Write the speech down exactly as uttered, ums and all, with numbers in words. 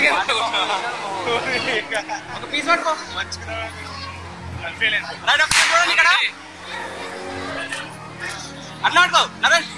ఒక పీస్ పట్టుకో రైట్ ఒకసారి చూడండి ఇక్కడ అట్లా పట్టుకో నరేష్